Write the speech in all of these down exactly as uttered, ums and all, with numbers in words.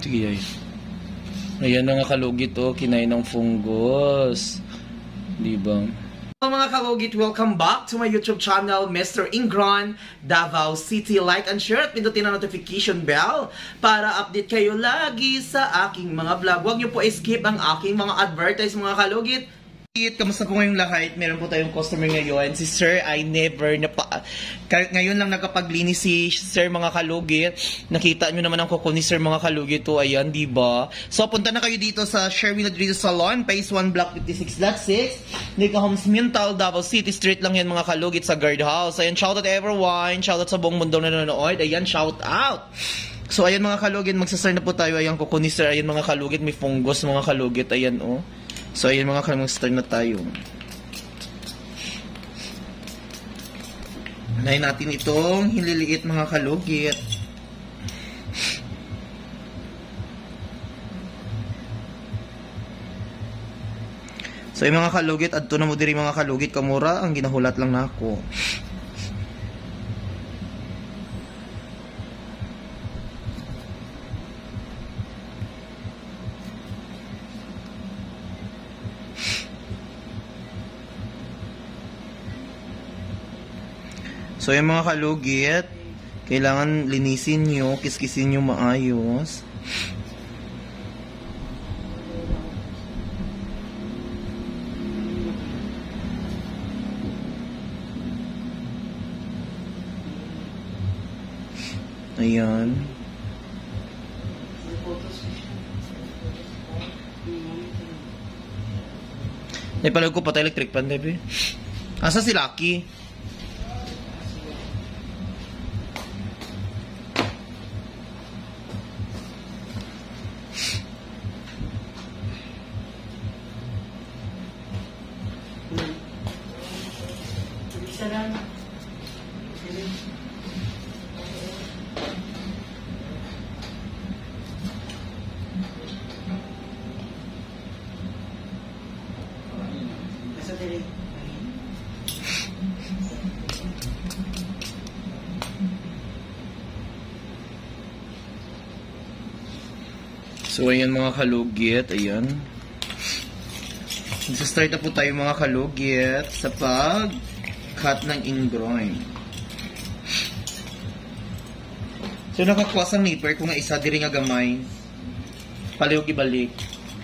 Sige, ay. Ayan na nga kalugit, oh. Kinain ng fungus. Diba? Hello mga kalugit, welcome back to my YouTube channel, Mister Ingron, Davao City. Like and share at pindutin ang notification bell para update kayo lagi sa aking mga vlog. Huwag niyo po skip ang aking mga advertise mga kalugit. Kamusta po ngayong lahat? Meron po tayong customer ngayon. Si Sir ay never na pa... Ngayon lang nakapaglinis si Sir mga kalugit. Nakita nyo naman ang kuko ni Sir mga kalugit. O, ayan, diba? So, punta na kayo dito sa Sherwin Rodriguez Salon, Phase one, Block fifty-six, Lot six. Nika Homes Mintal, Davao City Street lang yan mga kalugit sa guardhouse. Ayan, shoutout everyone. Shoutout sa buong mundo na nanonood. Ayan, shoutout. So, ayan mga kalugit. Magsasar na po tayo. Ayan, kuko ni Sir. Ayan mga kalugit. May fungus mga kalugit. Ayan, oh. So, ayun mga kalugit, start na tayo. Unahin natin itong hililiit mga kalugit. So, yung mga kalugit, adto na mo diri mga kalugit, kamura, ang ginahulat lang na ako. So, yung mga kalugit, kailangan linisin nyo, kiskisin nyo maayos. Ayan. Naipalag ko pa tayo electric pan, Debbie. Asa si Lucky? So, ayan mga kalugit, ayan. Nagsa-start na po tayo mga kalugit sa pag-cut ng ingroin. So, nakakuha sa nipper kung nga isa diri nga gamay. Palihog ibalik.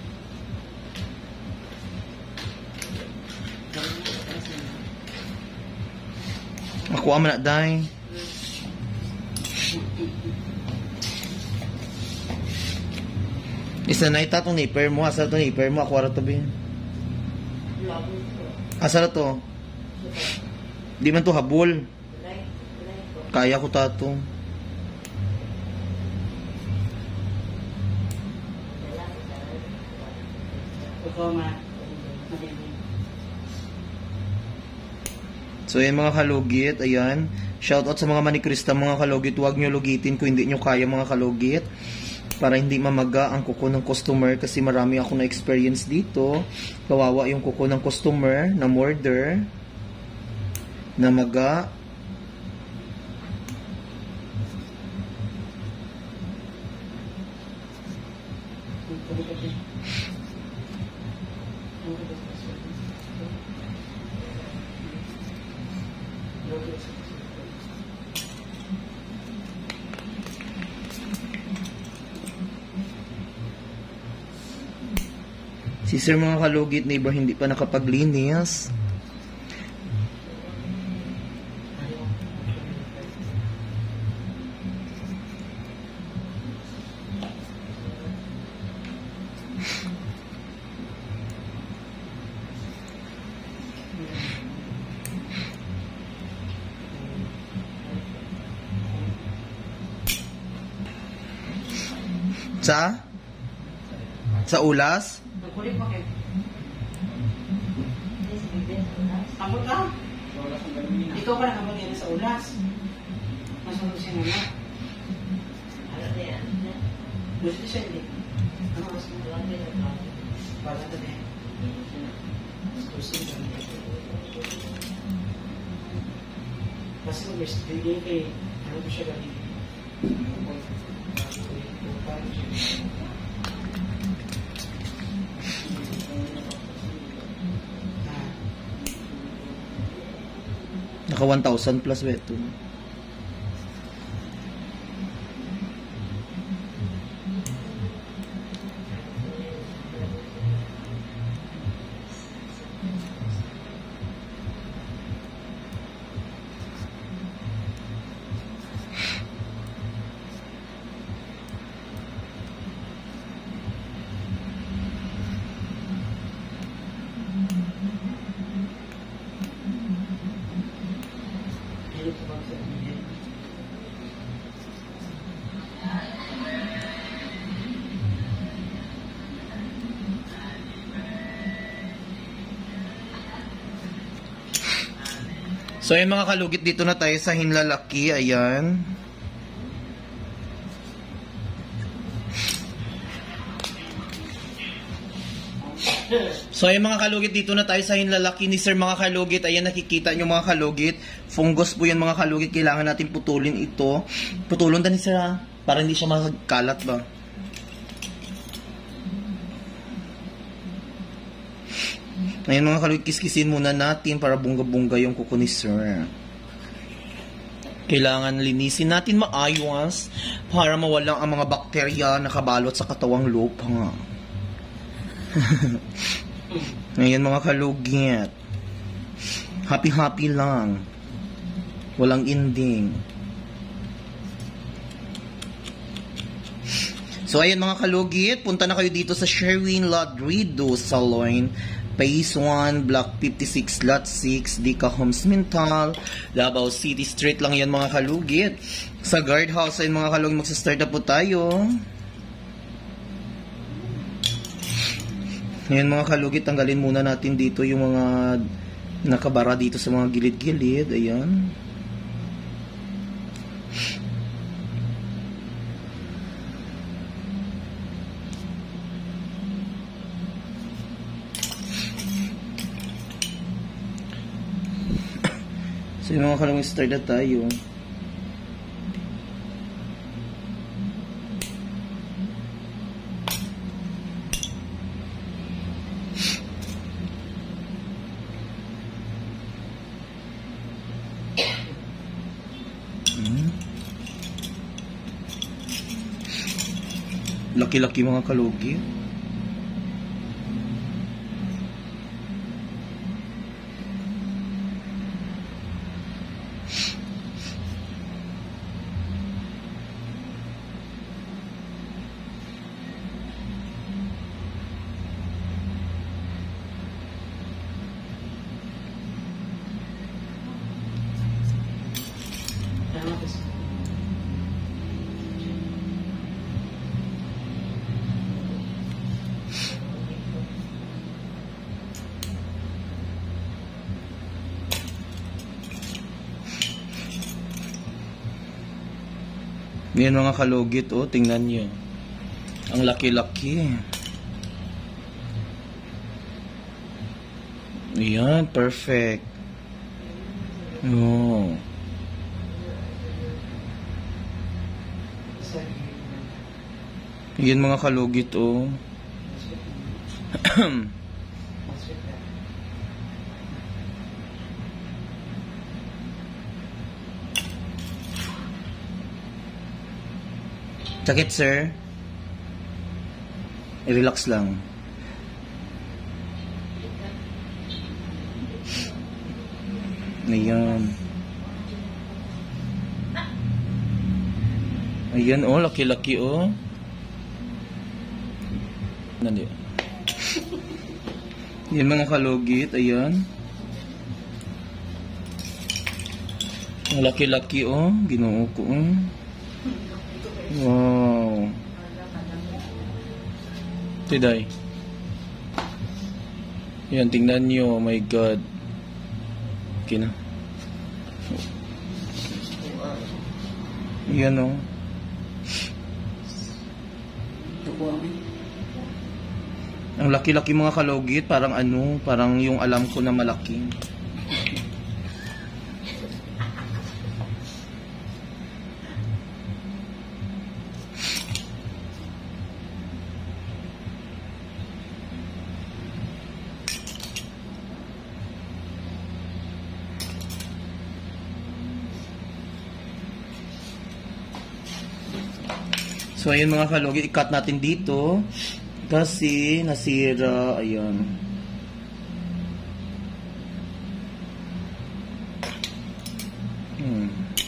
Makuha man na dahi. Isa na ita itong nipper mo. Asa itong nipper mo? Ako ara to ba yun? Asa na to? Di man to habol. Kaya ko tato. So yan mga kalugit, ayan. Shoutout sa mga manikrista mga kalugit. Huwag nyo lugitin kung hindi nyo kaya mga kalugit. Para hindi mamaga ang kuko ng customer kasi marami ako na experience dito. Kawawa yung kuko ng customer na murder, na maga. Si Sir mga kalugit neighbor hindi pa nakapaglinis. Sa? Sa ulas? Abot ka? Ikaw pa nakabagyan sa ulas. Masunod siya nga. Ano na yan? Gusto siya hindi. Ano mas malaki na para ito na yan. Gusto siya. Kasi kung may hindi kay ano ko siya gawin. Naka one thousand plus ba ito? So ayun mga kalugit, dito na tayo sa hinlalaki. Ayan. So ayun mga kalugit, dito na tayo sa hinlalaki ni sir mga kalugit. Ayan, nakikita nyo mga kalugit. Fungus po yan mga kalugit. Kailangan natin putulin ito. Putulon din ni sir ha, para hindi siya magkalat ba. Ngayon mga kalugit, kiskisin muna natin para bunga-bunga yung kuko ni sir. Kailangan linisin natin maayos para mawalang ang mga bakterya na kabalot sa katawang lupa. Ngayon mga kalugit, happy-happy lang. Walang ending. So ayan mga kalugit, punta na kayo dito sa Sherwin Ladrido Salon. Phase one, Block fifty-six, Lot six, Dica Homes Mental, Davao City Street lang yan mga kalugit. Sa guardhouse ay mga kalugit, magsastart na po tayo. Ngayon mga kalugit, tanggalin muna natin dito yung mga nakabara dito sa mga gilid-gilid. Ayan. So yung mga kalugit, start na tayo. Laki-laki mga kalugit. Yan mga kalugit, oh, tingnan nyo. Ang laki-laki. Ayan, perfect. Oh. Yan mga kalugit, oh. Sakit, sir. I-relax lang. Ayan. Ayan, oh. Laki-laki, oh. Nandi. Yan mga kalugit. Ayan. Ang laki-laki, oh. Ginoo ko, oh. Wow. Tiday. Yan, tingnan nyo. Oh my God. Okay na. Yan, oh. Ang laki-laki mga kalugit. Parang ano, parang yung alam ko na malaki. So, ayun mga kalugit, i-cut natin dito. Kasi, nasira. Ayan. Hmm.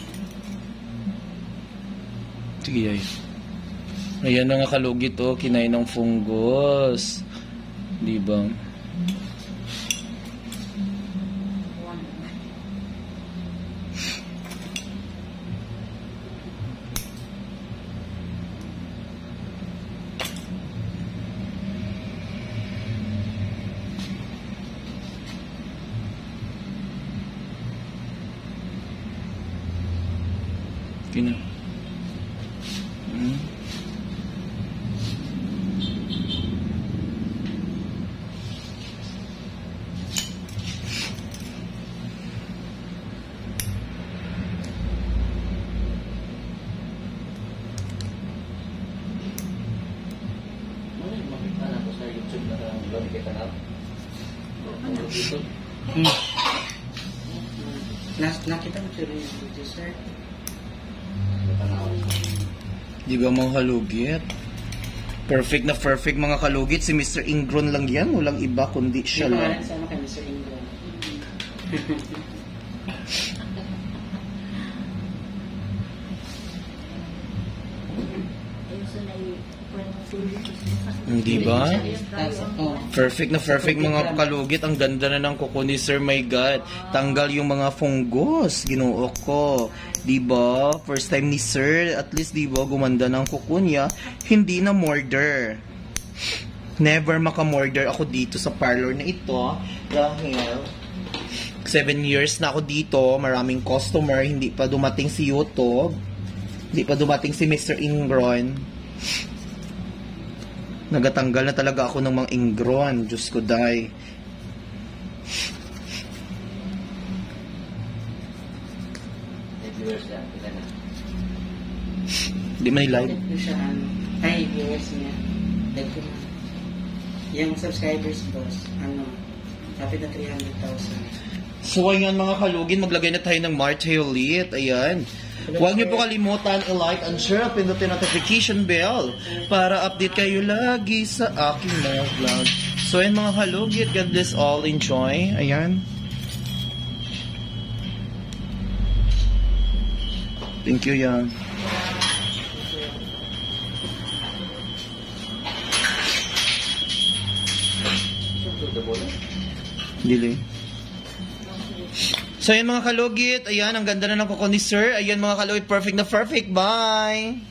Sige, ay. Ayan mga kalugit, oh. Kinain ng fungus. Diba? Kina. Hmm. Makita na ko sa YouTube na ang vlog kita na. Hmm. Nas nakita mo siya rin yung video, sir. Di ba mga kalugit? Perfect na perfect mga kalugit. Si Mister Ingron lang yan. Walang iba kundi siya Yung lang. pangalan sa ano kay Mister Ingron. Di ba? Oh. Perfect na perfect mga kalugit. Ang ganda na ng kuko ni Sir. My God. Tanggal yung mga fungus. Ginoo ko. Di ba? First time ni Sir. At least di ba gumanda ng kuko niya. Hindi na murder. Never makamorder ako dito sa parlor na ito. Dahil seven years na ako dito. Maraming customer. Hindi pa dumating si YouTube. Hindi pa dumating si Mister Ingron. Nagatanggal na talaga ako ng mga ingron. Diyos ko, day. Viewers lang, pila na. Hindi man live. Ito siya, ano, ay, viewers niya. Like, yung subscribers, boss, ano, kapit na three hundred thousand. So, ayan mga kalugin, maglagay na tayo ng Marte ulit. Ayan. Huwag niyo po kalimutan i-like and share at pindutin notification bell para update kayo lagi sa aking mga vlog. So, ayan mga kalugit, God bless all. Enjoy. Ayan. Thank you, yan. Dili. So, ayan mga kalugit. Ayan, ang ganda na ng kuko ni Sir. Ayan mga kalugit, perfect na perfect. Bye!